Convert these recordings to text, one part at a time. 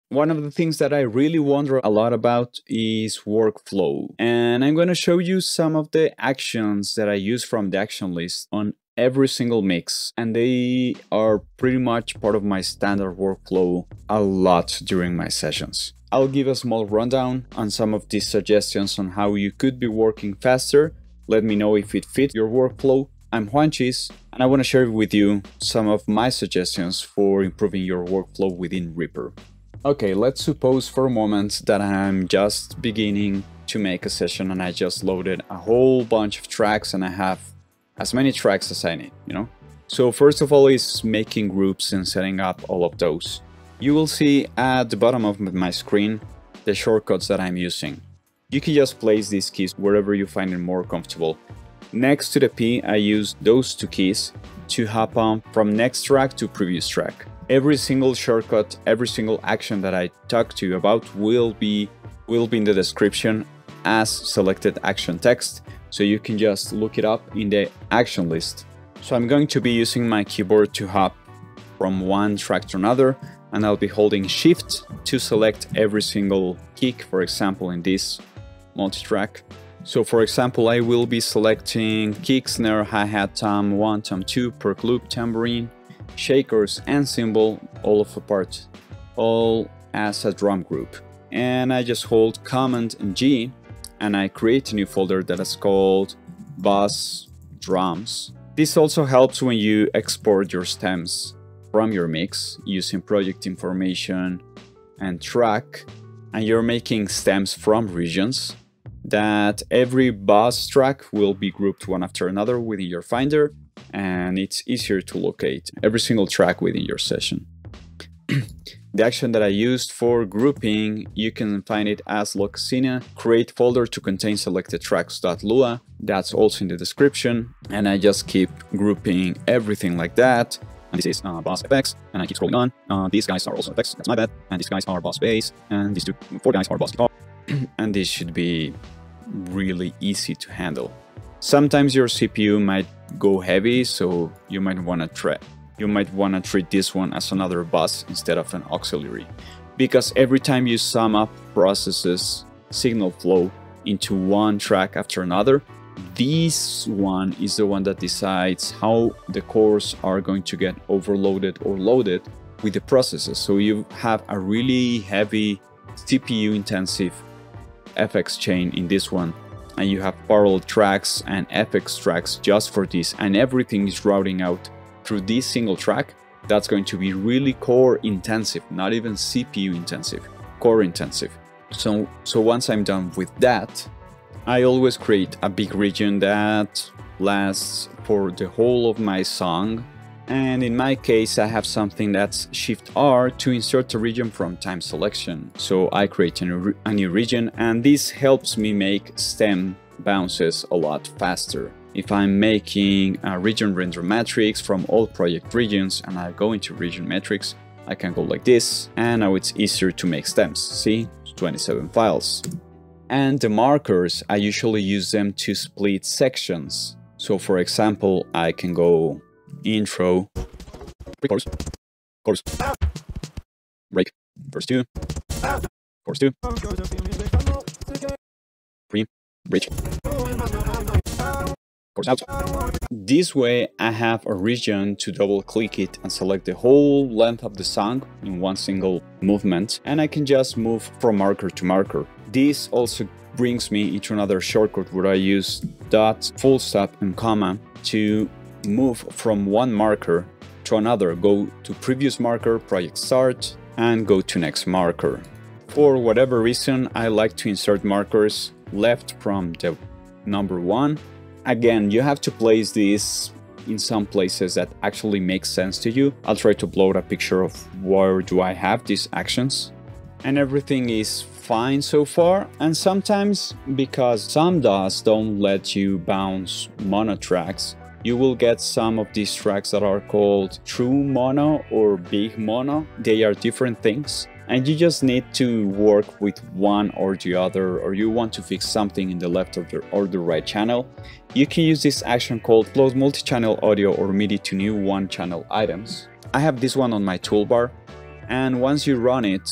One of the things that I really wonder a lot about is workflow. And I'm going to show you some of the actions that I use from the action list on every single mix. And they are pretty much part of my standard workflow a lot during my sessions. I'll give a small rundown on some of these suggestions on how you could be working faster. Let me know if it fits your workflow. I'm Juanchis, and I want to share with you some of my suggestions for improving your workflow within Reaper. Okay, let's suppose for a moment that I'm just beginning to make a session and I just loaded a whole bunch of tracks and I have as many tracks as I need, So first of all is making groups and setting up all of those. You will see at the bottom of my screen the shortcuts that I'm using. You can just place these keys wherever you find it more comfortable. Next to the P, I use those two keys to hop on from next track to previous track. Every single shortcut, every single action that I talk to you about will be in the description as selected action text, so you can just look it up in the action list. So I'm going to be using my keyboard to hop from one track to another, and I'll be holding Shift to select every single kick, for example in this multi-track. So for example, I will be selecting kick, snare, hi-hat, tom 1, tom 2, perk loop, tambourine, shakers and cymbal, all of a part, all as a drum group. And I just hold Cmd G and I create a new folder that is called bass drums. This also helps when you export your stems from your mix using project information and track, and you're making stems from regions, that every bass track will be grouped one after another within your Finder, and it's easier to locate every single track within your session. The action that I used for grouping, you can find it as Locasina, create folder to contain selected tracks.lua, that's also in the description, and I just keep grouping everything like that. And this is bass effects, and I keep scrolling on. These guys are also effects, that's my bad, and these guys are bass bass, and these four guys are bass guitar, and this should be really easy to handle. Sometimes your CPU might go heavy, so you might want to treat this one as another bus instead of an auxiliary, because every time you sum up processes signal flow into one track after another, this one is the one that decides how the cores are going to get overloaded or loaded with the processes. So you have a really heavy CPU intensive FX chain in this one, and you have parallel tracks and FX tracks just for this, and everything is routing out through this single track. That's going to be really core intensive, not even CPU intensive, core intensive. So once I'm done with that, I always create a big region that lasts for the whole of my song. And in my case, I have something that's Shift R to insert a region from time selection. So I create a new region, and this helps me make stem bounces a lot faster. If I'm making a region render matrix from all project regions and I go into region metrics, I can go like this, and now it's easier to make stems. See, 27 files. And the markers, I usually use them to split sections. So for example, I can go intro, pre-chorus, chorus, break, verse 2, chorus 2, pre-bridge, chorus out. This way I have a region to double click it and select the whole length of the song in one single movement, and I can just move from marker to marker. This also brings me into another shortcut where I use dot, full stop and comma to move from one marker to another, go to previous marker, project start, and go to next marker. For whatever reason, I like to insert markers left from the number 1. Again, you have to place this in some places that actually make sense to you. I'll try to upload a picture of where do I have these actions. And everything is fine so far, and sometimes, because some DAWs don't let you bounce mono tracks, you will get some of these tracks that are called true mono or big mono. They are different things, and you just need to work with one or the other, or you want to fix something in the left or the right channel. You can use this action called Close Multi-Channel Audio or MIDI to new one-channel items. I have this one on my toolbar, and once you run it,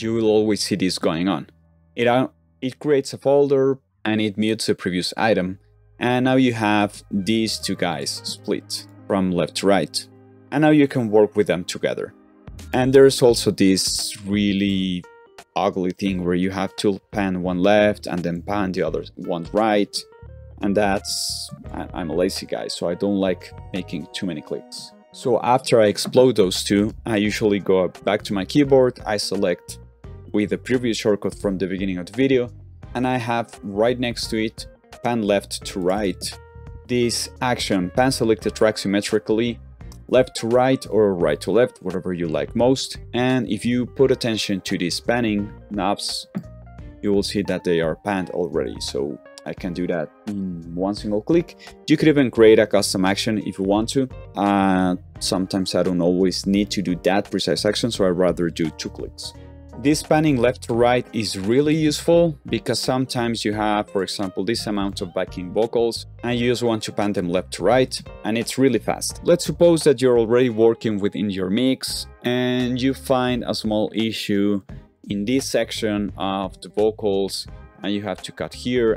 you will always see this going on. It creates a folder and it mutes the previous item. And now you have these two guys split from left to right. And now you can work with them together. And there's also this really ugly thing where you have to pan one left and then pan the other one right. And I'm a lazy guy, so I don't like making too many clicks. So after I explode those two, I usually go back to my keyboard, I select with the previous shortcut from the beginning of the video, and I have right next to it, pan left to right, this action, pan selected track symmetrically, left to right or right to left, whatever you like most. And if you put attention to these panning knobs, you will see that they are panned already. So I can do that in one single click. You could even create a custom action if you want to. Sometimes I don't always need to do that precise action, so I'd rather do 2 clicks. This panning left to right is really useful because sometimes you have, for example, this amount of backing vocals and you just want to pan them left to right, and it's really fast. Let's suppose that you're already working within your mix and you find a small issue in this section of the vocals and you have to cut here,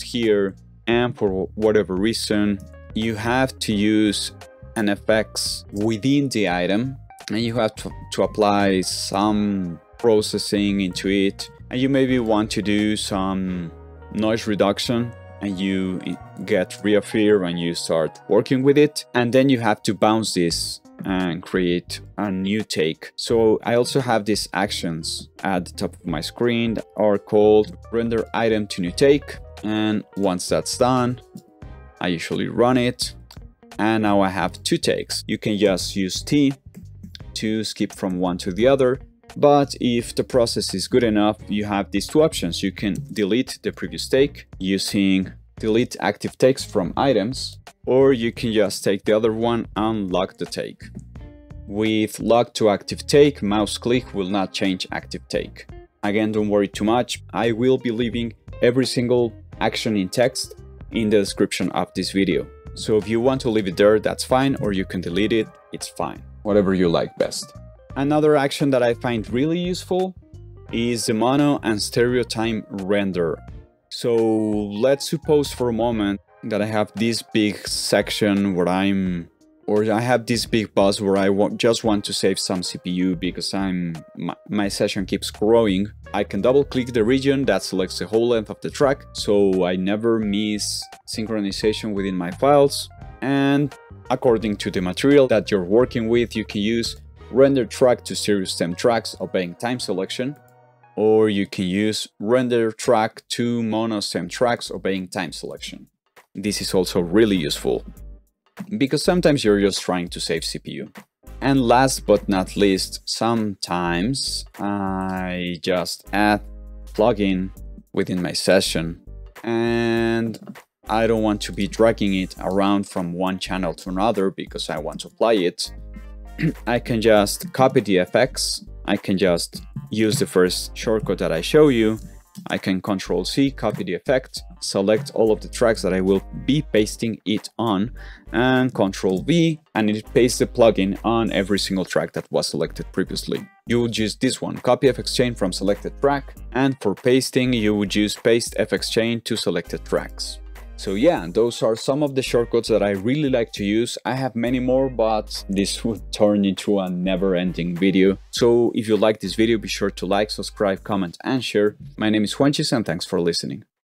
and for whatever reason you have to use an effects within the item and you have to apply some processing into it, and you maybe want to do some noise reduction, and you get reappear when you start working with it, and then you have to bounce this and create a new take. So I also have these actions at the top of my screen that are called render item to new take, and once that's done I usually run it, and now I have 2 takes. You can just use T to skip from one to the other. But if the process is good enough, you have these 2 options. You can delete the previous take using delete active takes from items, or you can just take the other one and lock the take. With lock to active take, mouse click will not change active take. Again, don't worry too much. I will be leaving every single action in text in the description of this video. So if you want to leave it there, that's fine, or you can delete it, it's fine. Whatever you like best. Another action that I find really useful is the mono and stereo time render. So let's suppose for a moment that I have this big section where I have this big bus where I just want to save some CPU because my session keeps growing. I can double click the region that selects the whole length of the track, so I never miss synchronization within my files. And according to the material that you're working with, you can use render track to stereo stem tracks obeying time selection, or you can use render track to mono stem tracks obeying time selection. This is also really useful because sometimes you're just trying to save CPU. And last but not least, sometimes I just add plugin within my session and I don't want to be dragging it around from one channel to another because I want to apply it. I can just copy the effects. I can just use the first shortcut that I show you. I can Ctrl+C, copy the effect, select all of the tracks that I will be pasting it on, and Ctrl+V, and it pastes the plugin on every single track that was selected previously. You would use this one, copy FX chain from selected track, and for pasting you would use paste FX chain to selected tracks. So yeah, those are some of the shortcuts that I really like to use. I have many more, but this would turn into a never-ending video. So if you like this video, be sure to like, subscribe, comment, and share. My name is Juanchis, and thanks for listening.